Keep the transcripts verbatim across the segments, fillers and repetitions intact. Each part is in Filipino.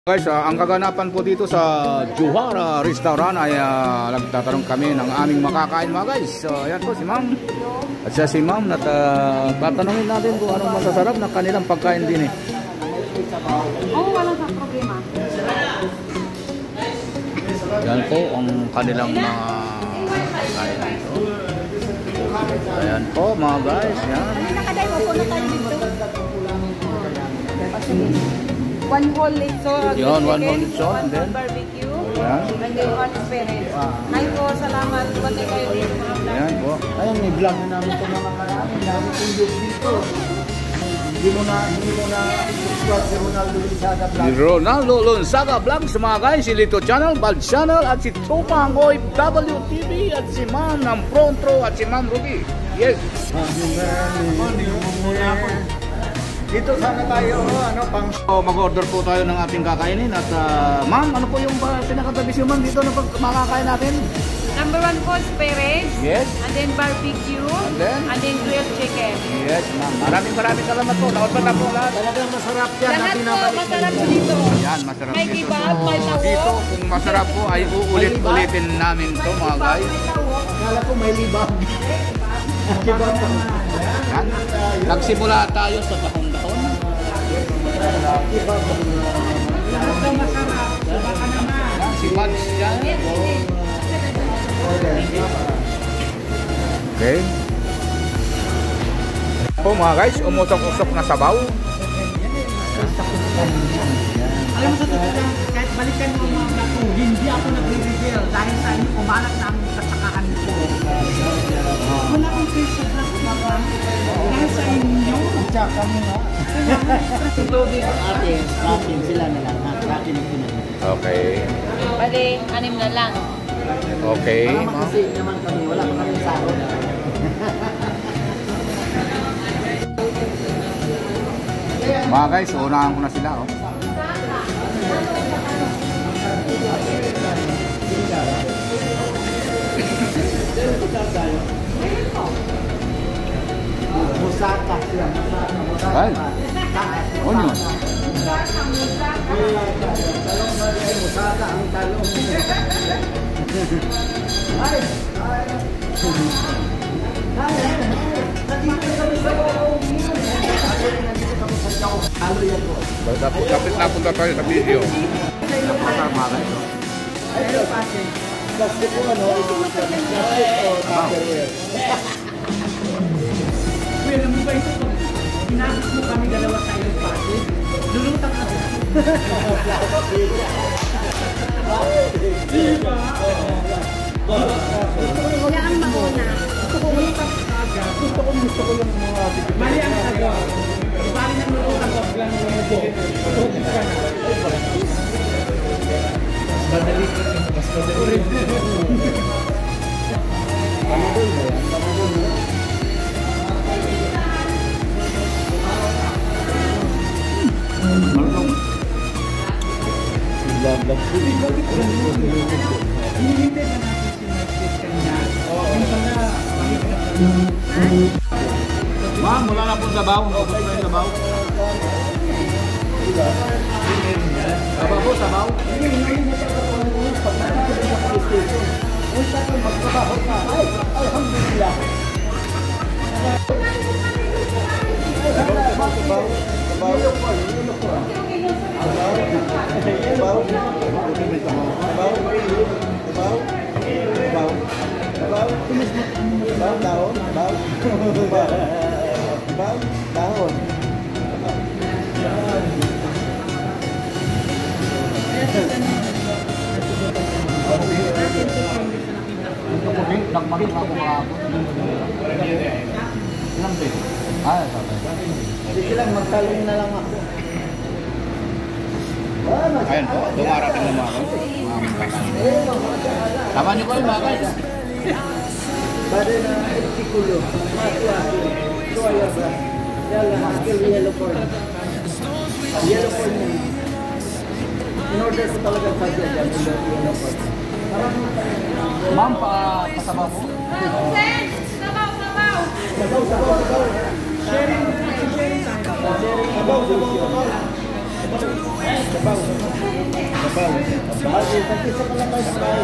Guys, uh, ang kaganapan po dito sa Juhara Restaurant ay uh, nagtatanong kami ng aming makakain mga guys. So ayan po si ma'am. At siya si ma'am at uh, tatanungin natin kung anong masasarap na kanilang pagkain din eh. Oo, oh, walang sa problema. Yan po ang kanilang mga pagkain dito. Ayan po mga guys. Yan. Nakaday mo po na tayo dito. One whole lechon, Yun, one whole lechon, one and then barbecue, yeah. and then one spinach. Ay po, salamat. Bati kayo dito mga vlog. Ayan po. Ayun, may vlog na namin ito mga karami. Dami kong views dito. Hindi mo na, hindi mo na subscribe si Ronaldo Lunsaga Vlog. Si Ronaldo Lunsaga Vlog sa mga guys, si Lito Channel, Bal Channel, at si Tupangoy W T V, at si Ma'am ng Prontro, at si Ma'am Ruby. Yes. Dito sana tayo, ano, pang... So, mag-order po tayo ng ating kakainin at uh, ma'am, ano po yung uh, pinaka-tradisyon ma'am dito na pag makakain natin? Number one po, spinach. Yes. And then barbecue. And then? And then grilled chicken. Yes, ma'am. Maraming maraming salamat po. Naon pa na po lahat. Talagang masarap yan. Lahat po, masarap po dito. Yan, masarap May dito. kebab, may tawo. Dito, kung masarap po ay uulit-ulitin namin to mga guys. Akala ko may libag. Kebab naman. Yan. Nagsimula tayo sa dahon-dahon. Kebab Yan, si Mads yan. Okay. Po mga guys, umutok-usok na sabaw. Alam mo sa totoo lang, kahit balikan mo mga vlog ko, hindi ako nagre-reveal dahil sa inyo, kumalat namin sa tsakahan ko. Wala akong face sa vlog ko, dahil sa inyo. Tsaka mo nga. Ito dito ate, natin sila na lang, natin ang pinag. Okay. Pwede, anim na lang. Okay. Kasi naman kami, wala pa kami sahod. Mga guys, unahan ko na sila oh. Musaka sila. Ay. Ano yun? Musaka ang talong. Ay! Ay! Halo yan po. Kapit na punta tayo sa video. Ay, plastic po ano? Plastic o Tupperware? Well, alam mo ba ito? Pinagis mo kami dalawa tayo ng plastic. Lulutang ka. Diba? Wala ang mauna. Gusto ko lulutang ka agad. Gusto ko, gusto ko lang mga bibig. Mali ang agad. Bali ng lulutang ka lang ng mga bibig. Tutong ka na. Madali ka rin. Mas madali. Pamagol ba yan? Pamagol mo? Love-love ko. Hinihintay na natin si Netflix kanina. Yung pala, Ma'am, wala na pong sabaw. Gusto na yung sabaw. Sabaw po, sabaw. Alhamdulillah. Sabaw, sabaw. Sabaw. Sabaw. Sabaw. Sabaw. Sabaw. Sabaw. Sabaw, dahon. Sabaw. Sabaw, dahon. Nagmahit ako kahapon. Ilang beses? Ah, sabi. Sige lang, magtalong na lang ako. Ayan po, dumarating na mga guys. Tama niyo ko yung mga guys. Bade na artikulo. Matuwa. Tuwaya ba? Yala, skill yellow corn. Yellow corn mo. In order ko talaga sadya dyan, yellow corn. Ma'am, pa pasabaw po. Sabaw, sabaw! Sabaw, sabaw, sabaw. sharing, sharing tayo. Sabaw, sabaw, sabaw. Sabaw. Sabaw. Sabaw. Kasi sa pala tayo sa tayo.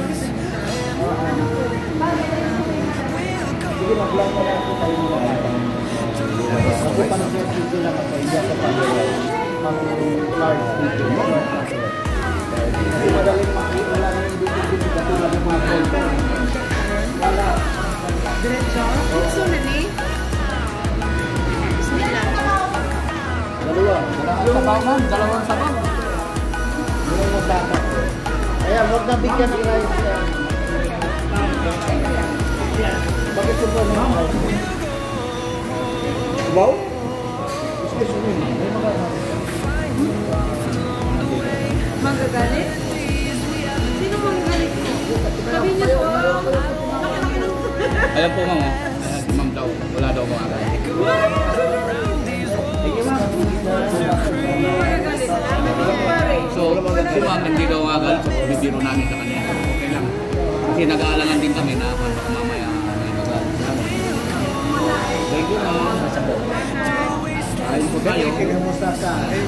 Sige, mag-vlog mo lang po tayo nila. Ako pa na siya dito lang ako. Hindi ako pa nila. Ang large dito. Hindi madaling makita lang yung dito-dito kasi lang yung mga content. Wala. Diretso? Gusto na ni? Bismillah. Dalawa. Yung sabaw ma'am, dalawang sabaw. Yung magdatak. Ayan, huwag na bigyan ng rice yan. Bakit ito na yung rice? Wow? Excuse me. May mga Magagalit? Sino magagalit mo? Sabi niyo po. Ayan po ma'am, oh. Ayan, si ma'am daw. Wala daw mga kaya. sige ma'am. Magagalit. So, si ma'am hindi daw agal. So, bibiro namin sa kanya. Okay lang. Kasi nag-aalangan din kami na baka mamaya may magal. Thank you ma'am. Ayun po tayo. Kaya musaka.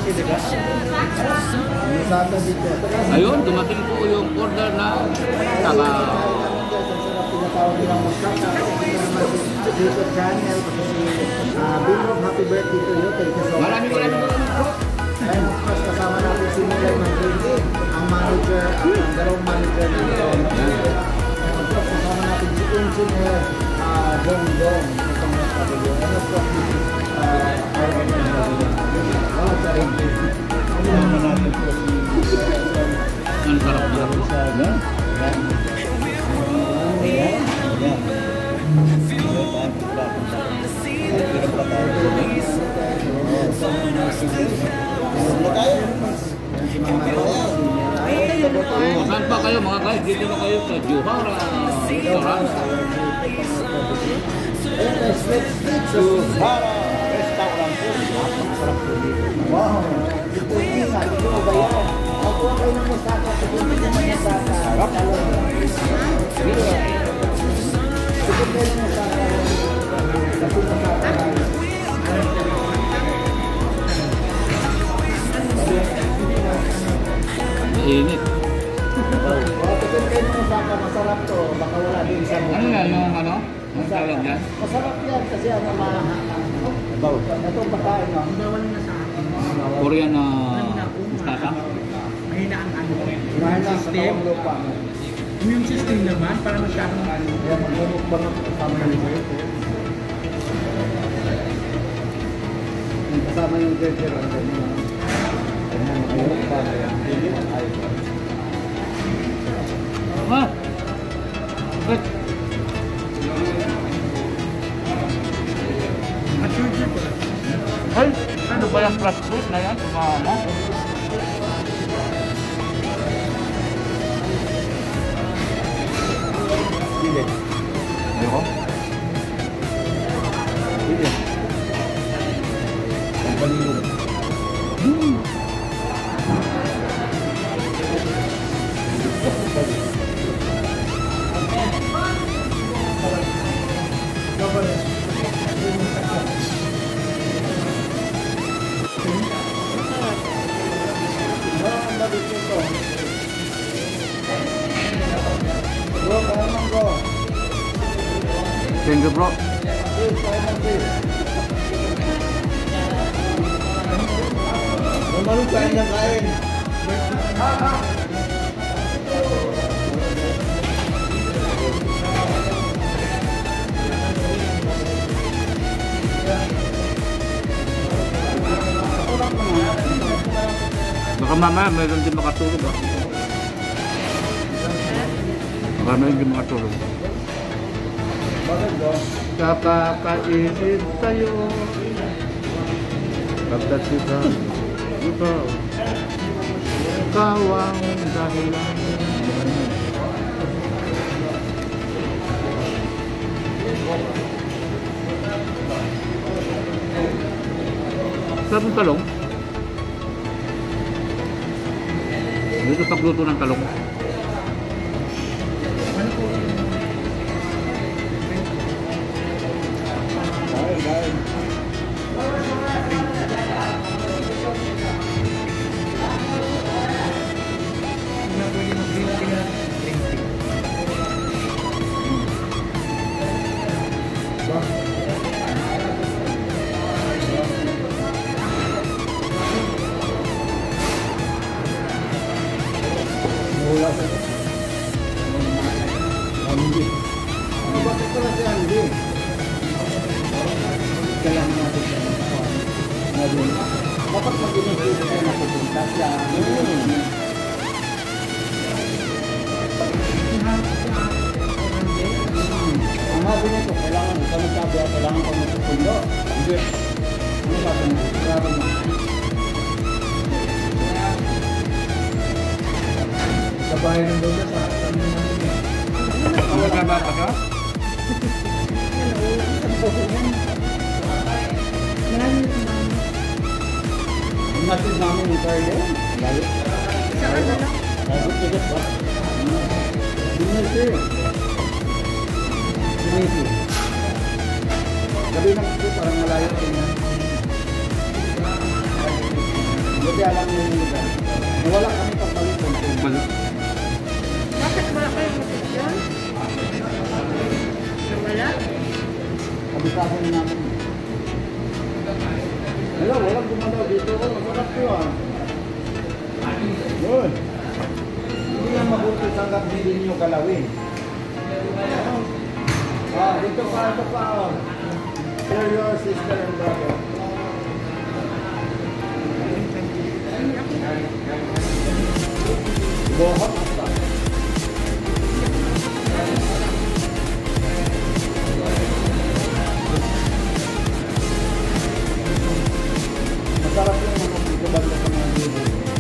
Musaka dito. Ayun, dumating po yung order na saka Tinatawag nilang musaka. Dito channel. Bimrob, happy birthday to you. Thank you so much. maraming maraming maraming po. Ayun, of course, kasama natin si Miguel Mandrindi, ang manager, ang dalawang manager nito. And of course, kasama natin si Engineer uh, Dong Dong. Itong nagpapagyo. And of course, uh, Arvin Mandrindi. Oh, sorry. Kasama natin po si Ang sarap na. Saga. Ayan. Ayan. Oh, saan pa kayo mga guys? Dito na kayo sa Johara Restaurant. Johara Restaurant po. Napakasarap po dito. Wow! Ito yung sabi ko ba yan? Ako kayo ng masaka. Ito yung masaka. Sarap. Ito yung masaka. Kasi masaka. Init. Wow, ito yung masaka. Masarap to. Baka wala din sa mga. Ano yan? Yung ano? Ang tawag yan? Masarap yan kasi ano mahal. Ito ang pagkain no? Bawal na sa akin. Korean na mustasa? Mahina ang ano. Mahal na sa System. tawang lupa. Immune system naman, para masyadong ano. Kaya magmumukbang ang kasama ng bird. Kasama yung burger ang ganyan. Ganyan, magmumukbang. Hindi mo tayo. Ah! Wait! Mature po. Ay! Ano ba yung flash food na yan? Sumama? Hindi. Ayoko? Hindi. Ang balilog. Hmm! Thank you bro. Mamalong kain ng kain. Baka mamaya mayroon din makatulog ah. Baka mayroon din makatulog. Bakit ba? Kakakaisip tayo pagkat kita ikaw ikaw ang dahilan. Sarap ng talong. Dito pagluto ng talong. Kain, kain. Hindi. Ano ba ito na siya? Hindi. Kaya natin siya. Ngayon, dapat mag-initiate siya na pupunta siya. Ang sabi nito, kailangan, ikaw nagsabi, kailangan ko magpupundo. Hindi. Ano sabi mo? Grabe mo. Sa bahay ng doon sa kami namin eh. Ang nagkabata ka? Ang natin namin yung car doon. Layo. Sa ano lang? Layo, tigat ba? Dinisi. Dinisi. Gabi lang ito, parang malayo tingnan. Buti alam niyo yung lugar. Nawala kami pagbalik kung Balik. Bakit wala kayo matisyon? Wala? kabitahan namin. Wala, walang gumalaw dito. Masarap ko ah. Yun. Hindi yan mabuti hanggang hindi nyo galawin. Ah, dito pa, ito pa. Oh. Share your sister and brother. Bohot pa. Masarap yung mga dito banda sa mga dito.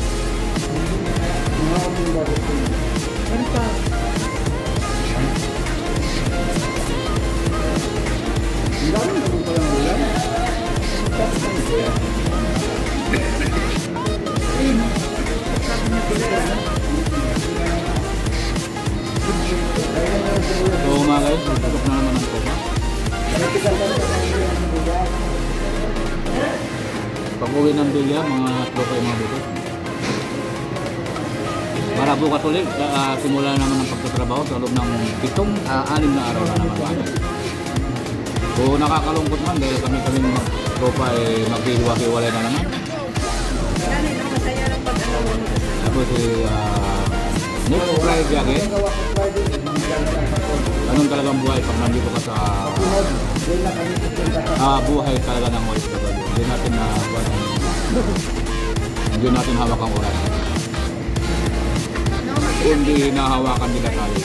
Mga aming bago po. Ano pa? Ang dami na kung palang ulan. Tapos ang siya. So mga guys, tutok na naman ang kopa. Pag-uwi ng bilya, mga tropa yung mga dito. Para bukas ulit, uh, simula naman ang pagtatrabaho sa loob ng pitong, uh, anim na araw na naman kami. So nakakalungkot man dahil kami kami mga tropa ay maghihiwa-hiwalay na naman. Dali na, masaya lang pag ano mo. Tapos si uh, next Friday again, anong talagang buhay pag nandito ka sa uh, buhay talaga ng O F W. Hindi natin na hindi natin hawak ang oras. Hindi nahawakan nila tayo.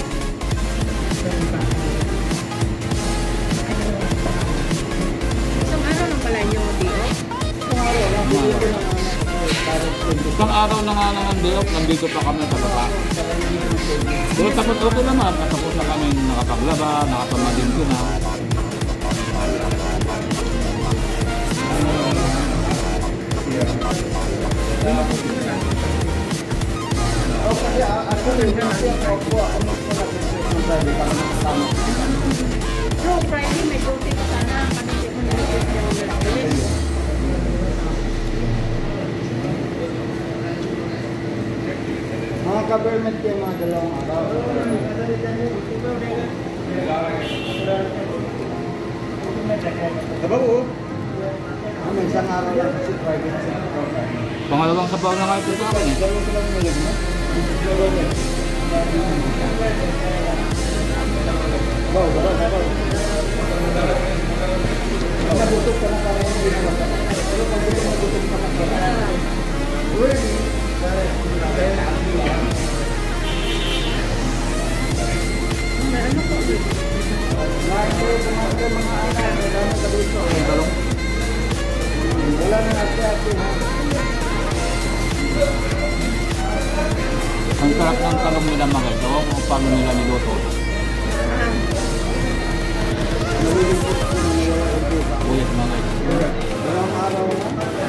Isang araw lang pala nyo, Dio? Isang araw na nga naman Diok, nandito pa kami sa baba. Pero tapos okay naman, natapos na kami nakapaglaba, nakapamadinto na. So, Friday, may duty ko sana. Kasi hindi ko nilipit yung nilipit. Mga government yung mga dalawang araw. Diba po? Ano, isang araw lang kasi private sa Pangalawang sabaw na nga ito sa akin eh. Gawin ko lang nilig mo. Baw, baw, baw. Nabutok ka na parang hindi na wala. Pero pag hindi nabutok ka na. Uy! Meron ako. Lahat ko yung mga mga anak, may dami ka dito. Wala na ate-ate ha. Ang sarap ng talong nila mga ito, kung paano nila niluto. Nalilipot ko na nawala ang buka. Buyat mga ito. Dalawang araw na.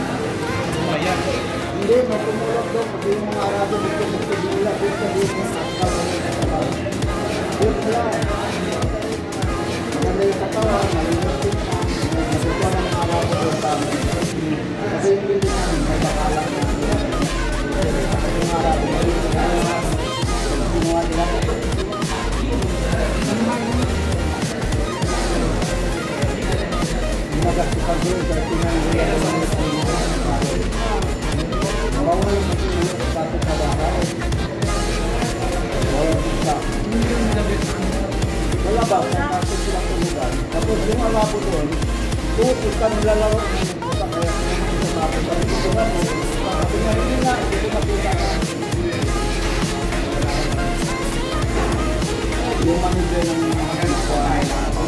Hindi, magkumulak daw. Kasi yung mga Arabo dito magkumulak. Dito dito sa akal. Dito lang. Maganda yung katawan. Malilipot na. Nagsutuan ng mga Arabo doon sa amin. Kasi yung hindi namin magbakalak na. Yung Arabo malilipot na. Ginawa nila. Nagasipan doon sa pinangyayari ng mga Mabawa yung mga sa bahay. Tapos yung ala po doon, pupus ka nilalaro. Kaya tapos ang tutungan mo, sabi nga, hindi nga, hindi ko makita ka. Yung manager ng mga kanakuha,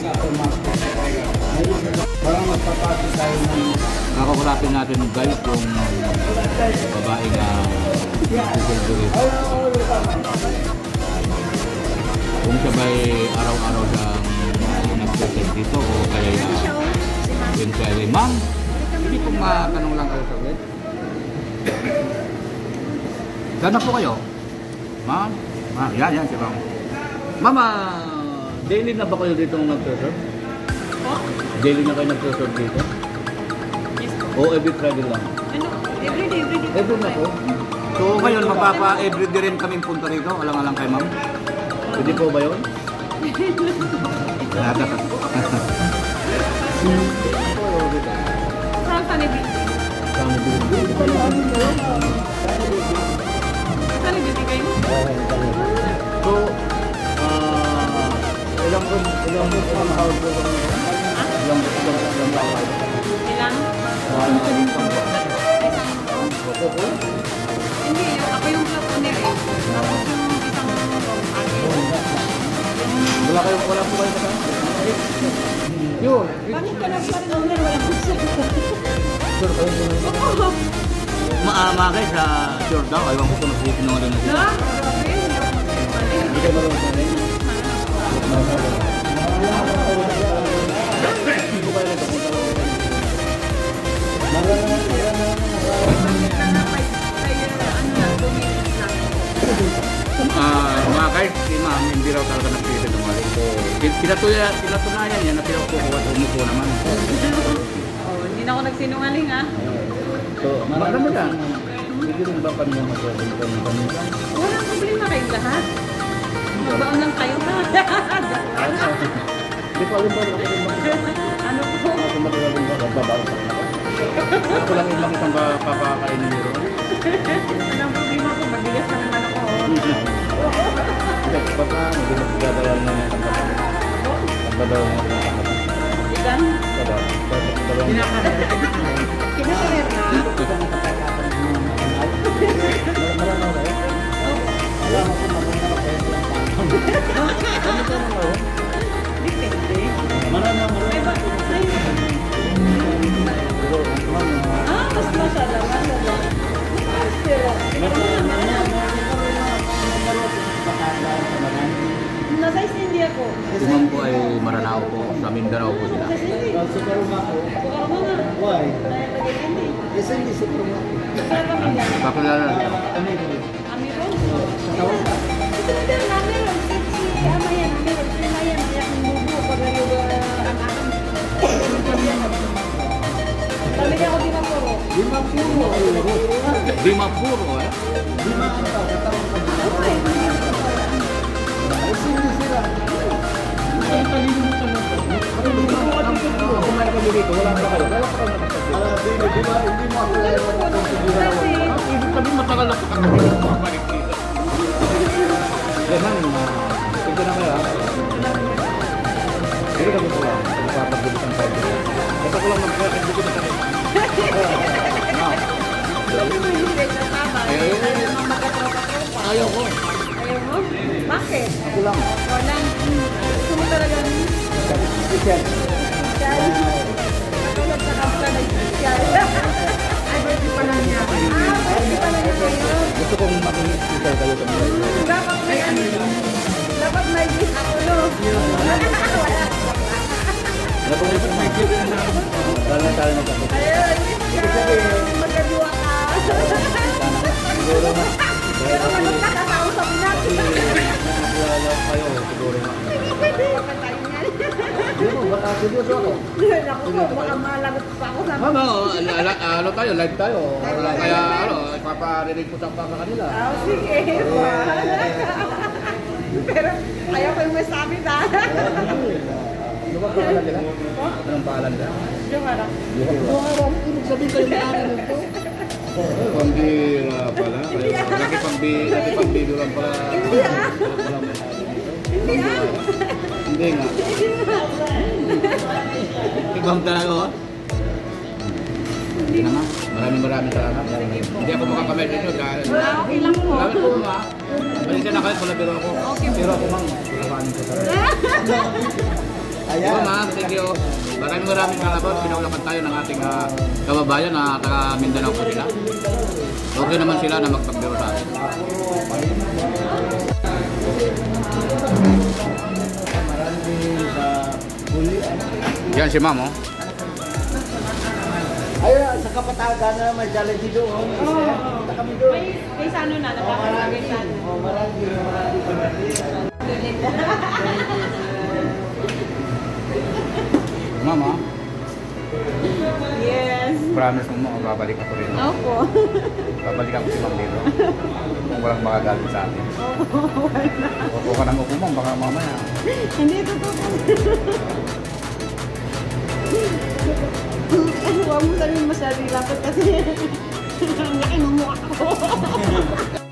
parang magpapasok tayo ng Nakakulapin natin ng guys yung babae na kung siya ba'y araw-araw siyang nag-present dito o kaya yun siya ay ma'am, hindi pong matanong lang kayo sa web. Gano'n po kayo? Ma'am? Ah, yan, yan si ma'am. Ma'am, ah, daily na ba kayo dito nag-present? Daily na kayo nag-present dito? O every Friday lang? Ano? Everyday, everyday. Every na po. So ngayon magpapa-everyday rin kami punta rito. Alang-alang kay ma'am. Pwede po ba yun? Saan Sunny Beauty? Sunny Beauty. Sunny Beauty kayo? So, ah, ilang po, ilang po ang house po? Ilang po, ilang po, ilang po. Ilang? Opo po? Hindi, ako yung platoner eh. Tapos yung isang Wala kayo, wala po kayo kasama? Yun. Bakit ka lang platoner? Wala ko siya. Sure kayo po. Oo. Maama guys, ah, sure daw. Ayaw ko kung napusin naman na sila. Na? Grabe, hindi ako magpapalay. Hindi kayo marunong sa rin? Ah, mga guys, si ma'am, hindi raw talaga nagpisa tumaling. So, pinatuya, pinatunayan niya na pinakukuha at umupo naman. Oh, hindi na ako nagsinungaling ah. So, marami lang. Hindi rin ba kami yung mag-open kami kami? Walang problema kayong lahat. Magbaon lang kayo ha. Hindi ko alam ba ako rin ba? Ano po? Ako matigaling ba? Magbabaw sa ako. Ako lang yung makitang papakainin nyo rin. Walang problema po. Magbigas na naman ako. Baka hindi mo gagawin na yung pagkakaroon. Magdadawin mo yung pagkakaroon. Ilan? Magdadawin. Kinakaler na? Depende. Ah, mas masala. Masala. Nasa hindi ako. Si ma'am po ay Maranao po. Sa Mindanao po sila. Kasi hindi. Sa Karumako. Bukaro mo na. Why? Dahil lagi hindi. Kasi hindi sa Karumako. Para kami lang. Pakilala lang. Ano yun? Kami ron. Ito na din namin ron. Si Amayan. Namin ron. Si Amayan. Kaya kung bubo. Pag yung ang aking. Kami niya ako di mapuro. Lima puro. Di mapuro eh. Lima ang tao. Katawang ka dito. Kasi hindi sila. Ang kalilimutan mo ito. Kumain kami dito, wala pa kayo. Kaya pa kayo nakasagay. Ah, baby, di ba? Hindi mo ako Ano po po? Kasi. Ibig sabihin matagal na po kami dito. Pabalik dito. Kaya man, ito na kayo ha. Hindi kami po lang. Magpapagbilisan tayo dito. Ito ko lang magpapagbilisan dito na kami. Sabi mo hindi na tama. Ayaw ko. Magatropa-tropa. Ayaw ko. Ayaw mo? Bakit? Ako lang. Walang. Gusto mo talagang. Special. Katulad sa kapsa na special. Ay, birthday pa lang niya. Ah, birthday pa lang niya ngayon. Gusto kong mag-special kayo sa mga. Dapat may ano. Dapat may gift ako, no? Wala. Ano po yung may gift na Lalo na tayo magkakit. Ayun, magkadiwa ka. Siguro na. Pero manong nakakausap natin. Nakakilala kayo, siguro na. Pwede. Patayin yan. Dito, baka seryoso ako. Naku po, baka malagot pa ako sa... Ano, ala- ano tayo, live tayo. Kaya ano, ipaparinig ko sa pa sa kanila. Ah, sige. Pero ayaw ko yung masabi na. Ano ba pangalan nila? Anong pangalan nila? Yung harap. Buharang, ibig sabihin kayo na akin ito. Pambira pala. Lagi pambi, lagi pambido lang pala. Hindi ah. Wala may sabi dito. Hindi ah. Hindi nga. Ibang talaga oh. Hindi naman. Maraming maraming salamat. Hindi ako makakamay dito dahil... Ah, okay lang po. Salamat po ma. Balik na kayo pala pero ako. Pero ako mang. Kulabanin ko talaga. Ayan. Ma, thank you. Maraming maraming salamat. Pinaulakan tayo ng ating uh, kababayan na taga Mindanao po sila. Okay naman sila na magpagbiro sa atin. Yan si ma'am oh. Ayun, sa Kapatagan na may Jollibee doon. Punta kami doon. May, may sano na, Oh, marami. nakakagay sano. Oh, marami. Marami. Ma'am ah. Yes. Promise mo mo, babalik ako rin. Opo. Babalik ako si ma'am dito. Kung walang makagalit sa atin. Opo, wala. Opo ka ng upo ma'am, baka mamaya. Hindi totoo. Huwag mo sabihin masyadong lapit kasi ang laki ng mukha ko.